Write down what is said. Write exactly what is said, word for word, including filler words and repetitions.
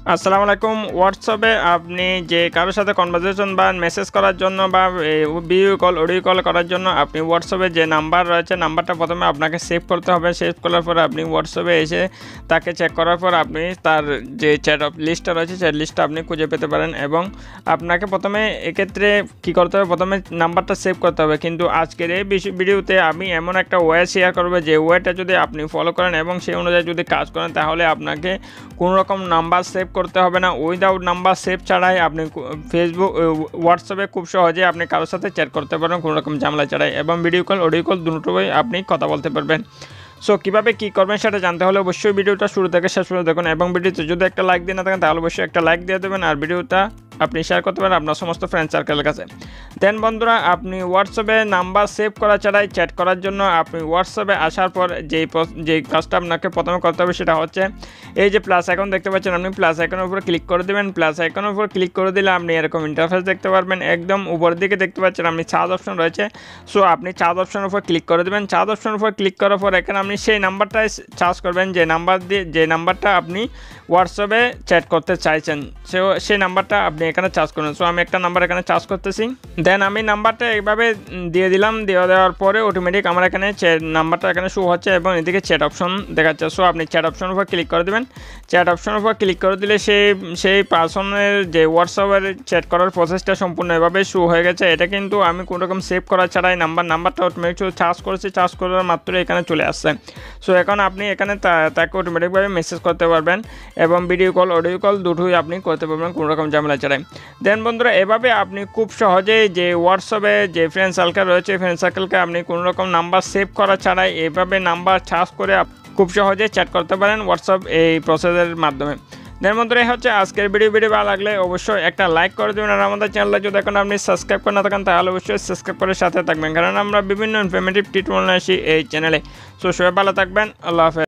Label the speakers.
Speaker 1: আসসালামু আলাইকুম। হোয়াটসঅ্যাপে আপনি যে কারোর সাথে কনভারসেশন বা মেসেজ করার জন্য বা ভিডিও কল অডিও কল করার জন্য আপনি হোয়াটসঅ্যাপে যে নাম্বার রয়েছে নাম্বারটা প্রথমে আপনাকে সেভ করতে হবে। সেভ করার পর আপনি হোয়াটসঅ্যাপে এসে তাকে চেক করার পর আপনি তার যে চ্যাট অফ লিস্টটা রয়েছে চ্যাট লিস্টটা আপনি খুঁজে পেতে পারেন। এবং আপনাকে প্রথমে এক্ষেত্রে কী করতে হবে, প্রথমে নাম্বারটা সেভ করতে হবে। কিন্তু আজকের এই ভিডিওতে আমি এমন একটা ওয়ে শেয়ার করবো যে ওয়েটা যদি আপনি ফলো করেন এবং সেই অনুযায়ী যদি কাজ করেন তাহলে আপনাকে কোনো রকম নাম্বার সেভ করতে হবে না। উইদাউট নাম্বার সেভ ছাড়াই আপনি ফেসবুক হোয়াটসঅ্যাপে খুব সহজে আপনি কারোর সাথে চ্যাট করতে পারবেন কোনো রকম ঝামেলা ছাড়াই, এবং ভিডিও কল অডিও কল দুটোই আপনি কথা বলতে পারবেন। সো কীভাবে কী করবেন সেটা জানতে হলে অবশ্যই ভিডিওটা শুরু থেকে শেষ পর্যন্ত দেখুন, এবং ভিডিওতে যদি একটা লাইক দিয়ে না থাকেন তাহলে অবশ্যই একটা লাইক দিয়ে দেবেন, আর ভিডিওটা আপনি শেয়ার করতে পারেন আপনার সমস্ত ফ্রেন্ড সার্কেলের কাছে। দেন বন্ধুরা, আপনি হোয়াটসঅ্যাপে নাম্বার সেভ করা ছাড়াই চ্যাট করার জন্য আপনি হোয়াটসঅ্যাপে আসার পর যেই যেই কাজটা আপনাকে প্রথমে করতে হবে সেটা হচ্ছে এই যে প্লাস আইকন দেখতে পাচ্ছেন, আপনি প্লাস আইকনের উপর ক্লিক করে দেবেন। প্লাস আইকনের উপর ক্লিক করে দিলে আপনি এরকম ইন্টারফেস দেখতে পারবেন। একদম উপরের দিকে দেখতে পাচ্ছেন আপনি চার্জ অপশন রয়েছে। সো আপনি চার্জ অপশনের উপর ক্লিক করে দেবেন। চার্জ অপশনের উপর ক্লিক করার পর এখানে আপনি সেই নাম্বারটাই চার্জ করবেন যে নাম্বার দিয়ে যে নাম্বারটা আপনি হোয়াটসঅ্যাপে চ্যাট করতে চাইছেন, সে সেই নাম্বারটা আপনি এখানে চার্জ করবেন। সো আমি একটা নাম্বার এখানে চার্জ করতেছি। দেন আমি নাম্বারটা এইভাবে দিয়ে দিলাম। দিয়ে দেওয়ার পরে অটোমেটিক আমার এখানে নাম্বারটা এখানে শো হচ্ছে এবং এদিকে চ্যাট অপশন দেখাচ্ছে। সো আপনি চ্যাট অপশনের উপর ক্লিক করে দেবেন। চ্যাট অপশনের উপর ক্লিক করে দিলে সেই সেই পার্সনের যে হোয়াটসঅ্যাপের চ্যাট করার প্রসেসটা সম্পূর্ণ এভাবে শো হয়ে গেছে। এটা কিন্তু আমি কোনো রকম সেভ করা ছাড়াই নাম্বার নাম্বারটা অটোমেটিক চার্জ করেছি, চার্জ করার মাত্র এখানে চলে আসছে। সো এখন আপনি এখানে তাকে অটোমেটিকভাবে মেসেজ করতে পারবেন এবং ভিডিও কল অডিও কল দুটোই আপনি করতে পারবেন কোনো রকম ঝামেলা ছাড়াই। দেন বন্ধুরা, এভাবে আপনি খুব সহজেই যে হোয়াটসঅ্যাপে যে ফ্রেন্ড সার্কেল রয়েছে ফ্রেন্ড সার্কেলকে আপনি কোনো রকম নাম্বার সেভ করা ছাড়াই এভাবে নাম্বার চার্জ করে খুব সহজে চ্যাট করতে পারেন হোয়াটসঅ্যাপ এই প্রসেসের মাধ্যমে। দেন বন্ধুরা, এই হচ্ছে আজকের ভিডিও। ভিডিও ভালো লাগলে অবশ্যই একটা লাইক করে দেবেন, আর আমাদের চ্যানেলে যদি এখন আপনি সাবস্ক্রাইব করে না থাকেন তাহলে অবশ্যই সাবস্ক্রাইব করে সাথে থাকবেন, কারণ আমরা বিভিন্ন ইনফরমেটিভ টিউটোরিয়াল আসি এই চ্যানেলে। সো সবাই ভালো থাকবেন, আল্লাহ হাফেজ।